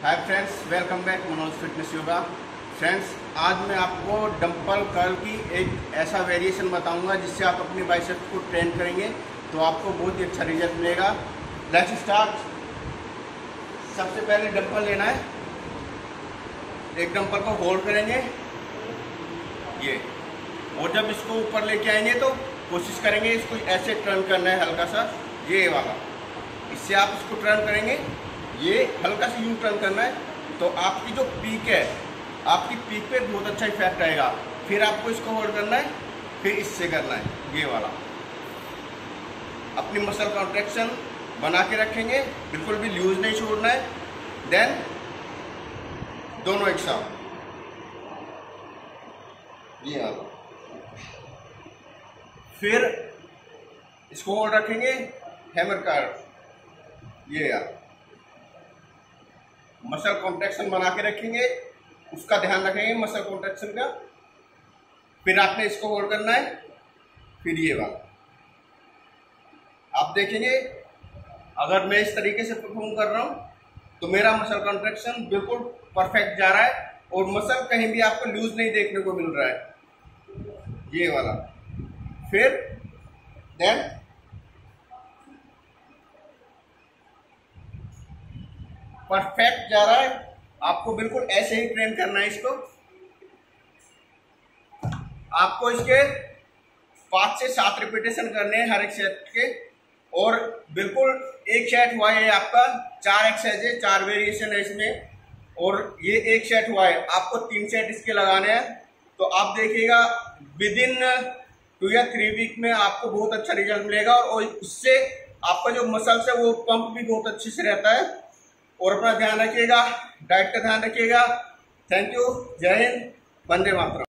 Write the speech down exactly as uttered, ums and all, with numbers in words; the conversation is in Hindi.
हाय friends, welcome back Manoj fitness yoga. Friends, आज मैं आपको डंपल कर्ल की एक ऐसा वेरिएशन बताऊंगा जिससे आप अपनी बाइसेप्स को ट्रेन करेंगे तो आपको बहुत ही अच्छा रिजल्ट मिलेगा। Let's start. सबसे पहले डंपल लेना है। एक डंपल को होल्ड करेंगे ये, और जब इसको ऊपर लेके आएंगे तो कोशिश करेंगे इसको ऐसे टर्न करना है, हल्का सा ये वाला। इससे आप इसको टर्न करेंगे, ये हल्का सा यूं टर्न करना है तो आपकी जो पीक है, आपकी पीक पे बहुत अच्छा इफेक्ट आएगा। फिर आपको इसको होल्ड करना है, फिर इससे करना है ये वाला। अपनी मसल कॉन्ट्रैक्शन बना के रखेंगे, बिल्कुल भी लूज नहीं छोड़ना है। देन दोनों एक साथ ये वाला, फिर इसको होल्ड रखेंगे, हैमर कर्ल ये यार, मसल कॉन्ट्रैक्शन बना के रखेंगे, उसका ध्यान रखेंगे मसल कॉन्ट्रैक्शन का। फिर आपने इसको होल्ड करना है, फिर ये वाला। आप देखेंगे अगर मैं इस तरीके से परफॉर्म कर रहा हूं तो मेरा मसल कॉन्ट्रैक्शन बिल्कुल परफेक्ट जा रहा है और मसल कहीं भी आपको लूज नहीं देखने को मिल रहा है ये वाला। फिर देन परफेक्ट जा रहा है, आपको बिल्कुल ऐसे ही ट्रेन करना है इसको। आपको इसके पांच से सात रिपीटेशन करने हैं हर एक सेट के, और बिल्कुल एक सेट हुआ है आपका, चार एक्सरसाइज है, चार वेरिएशन है इसमें, और ये एक सेट हुआ है, आपको तीन सेट इसके लगाने हैं। तो आप देखिएगा विद इन टू या थ्री वीक में आपको बहुत अच्छा रिजल्ट मिलेगा, और उससे आपका जो मसल्स है वो पंप भी बहुत अच्छे से रहता है। और अपना ध्यान रखिएगा, डाइट का ध्यान रखिएगा। थैंक यू, जय हिंद, वंदे मातरम।